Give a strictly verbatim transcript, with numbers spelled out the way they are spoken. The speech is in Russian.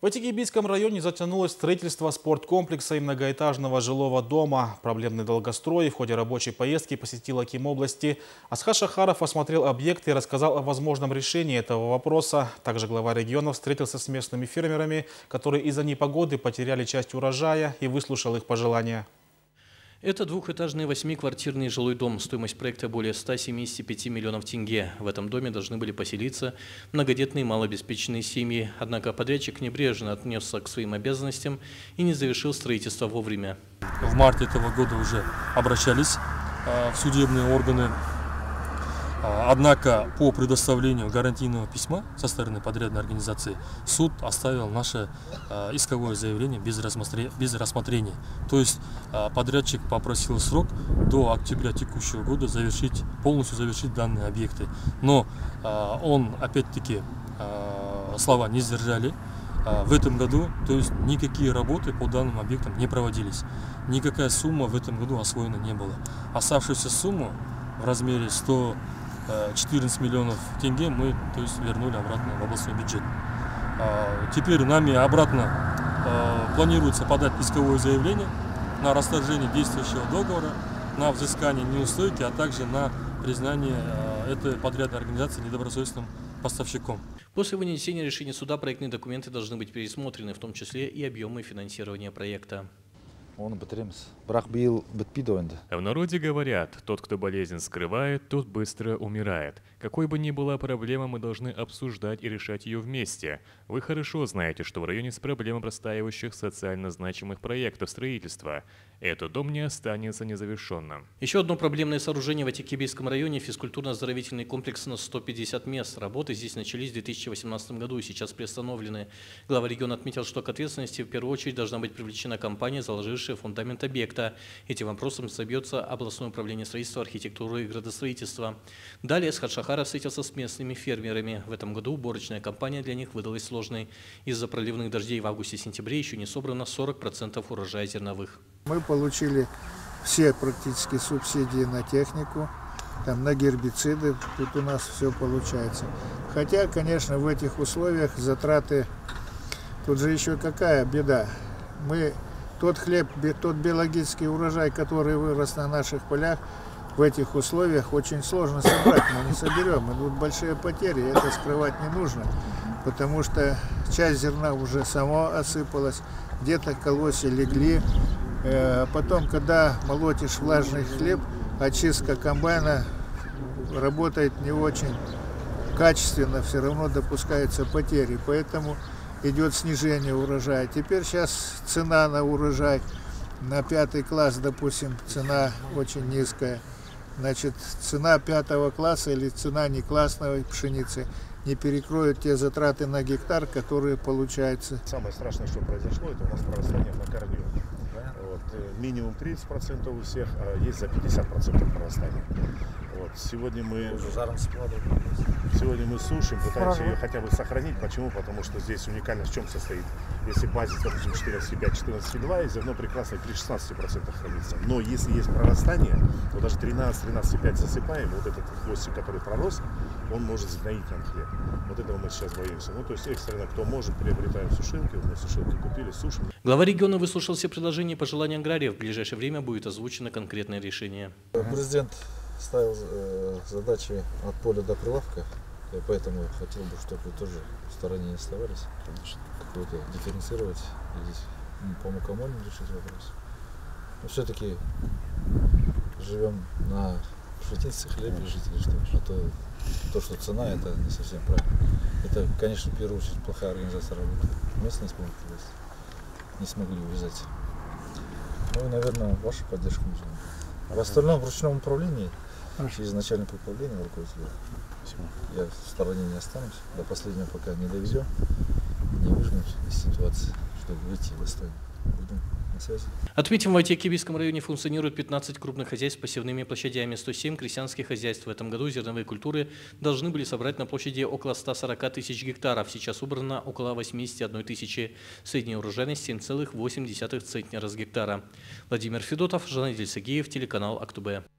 В Атикибийском районе затянулось строительство спорткомплекса и многоэтажного жилого дома. Проблемный долгострой в ходе рабочей поездки посетил Акимобласти. Асхат Шахаров осмотрел объекты и рассказал о возможном решении этого вопроса. Также глава региона встретился с местными фермерами, которые из-за непогоды потеряли часть урожая, и выслушал их пожелания. Это двухэтажный восьмиквартирный жилой дом. Стоимость проекта более ста семидесяти пяти миллионов тенге. В этом доме должны были поселиться многодетные малообеспеченные семьи. Однако подрядчик небрежно отнесся к своим обязанностям и не завершил строительство вовремя. В марте этого года уже обращались в судебные органы. Однако по предоставлению гарантийного письма со стороны подрядной организации суд оставил наше исковое заявление без рассмотрения. То есть подрядчик попросил срок до октября текущего года завершить, полностью завершить данные объекты. Но он опять-таки слова не сдержали. В этом году, то есть никакие работы по данным объектам не проводились. Никакая сумма в этом году освоена не была. Оставшуюся сумму в размере сто четырнадцать миллионов тенге мы, то есть, вернули обратно в областной бюджет. Теперь нами обратно планируется подать исковое заявление на расторжение действующего договора, на взыскание неустойки, а также на признание этой подрядной организации недобросовестным поставщиком. После вынесения решения суда проектные документы должны быть пересмотрены, в том числе и объемы финансирования проекта. В народе говорят, тот, кто болезнь скрывает, тот быстро умирает. Какой бы ни была проблема, мы должны обсуждать и решать ее вместе. Вы хорошо знаете, что в районе с проблемой простаивающих социально значимых проектов строительства. Этот дом не останется незавершенным. Еще одно проблемное сооружение в Атикибийском районе – физкультурно-оздоровительный комплекс на сто пятьдесят мест. Работы здесь начались в две тысячи восемнадцатом году и сейчас приостановлены. Глава региона отметил, что к ответственности в первую очередь должна быть привлечена компания, заложившая фундамент объекта. Этим вопросом собьется областное управление строительства, архитектуры и градостроительства. Далее Асхат Шахаров встретился с местными фермерами. В этом году уборочная кампания для них выдалась сложной. Из-за проливных дождей в августе-сентябре еще не собрано сорок процентов урожая зерновых. Мы получили все практически субсидии на технику, там, на гербициды, тут у нас все получается. Хотя, конечно, в этих условиях затраты, тут же еще какая беда. Мы тот хлеб, тот биологический урожай, который вырос на наших полях, в этих условиях очень сложно собрать, мы не соберем, идут большие потери, это скрывать не нужно, потому что часть зерна уже само осыпалась, где-то колосья легли. Потом, когда молотишь влажный хлеб, очистка комбайна работает не очень качественно, все равно допускаются потери, поэтому идет снижение урожая. Теперь сейчас цена на урожай, на пятый класс, допустим, цена очень низкая. Значит, цена пятого класса или цена неклассной пшеницы не перекроют те затраты на гектар, которые получаются. Самое страшное, что произошло, это у нас прорастание на корню. Вот, минимум тридцать процентов у всех, а есть за пятьдесят процентов прорастания. Вот, сегодня мы сегодня мы сушим, пытаемся ее хотя бы сохранить. Почему? Потому что здесь уникальность в чем состоит. Если базис, допустим, четырнадцать и пять — четырнадцать и два, и зерно прекрасно при шестнадцати процентах хранится. Но если есть прорастание, то даже тринадцать — тринадцать и пять засыпаем, вот этот хвостик, который пророс, он может загноить нам хлеб. Вот этого мы сейчас боимся. Ну, то есть экстренно, кто может, приобретаем сушилки. Вот мы сушилки купили, сушим. Глава региона выслушал все предложения и пожелания аграриев. В ближайшее время будет озвучено конкретное решение. Президент ставил э, задачи от поля до прилавка, и поэтому хотел бы, чтобы вы тоже в стороне не оставались, какой-то дифференцировать, здесь ну, по мукомольным решить вопрос. Но все-таки живем на пшенице, хлебе, жители, что, а то, то, что цена, это не совсем правильно. Это, конечно, в первую очередь плохая организация работы. Местные исполнители не смогли увязать. Ну и, наверное, ваша поддержка нужна. А в остальном в ручном управлении, через начальник управления, руководителя, я в стороне не останусь, до последнего пока не довезем, не выжмем из ситуации, чтобы выйти достойно. Будем на связи. Отметим, в Атикибийском районе функционирует пятнадцать крупных хозяйств с посевными площадями, сто семь крестьянских хозяйств. В этом году зерновые культуры должны были собрать на площади около ста сорока тысяч гектаров. Сейчас убрано около восьмидесяти одной тысячи. Средняя урожайность семь целых восемь десятых центнера с гектара. Владимир Федотов, Жанна Дельсагиев, телеканал Актубе.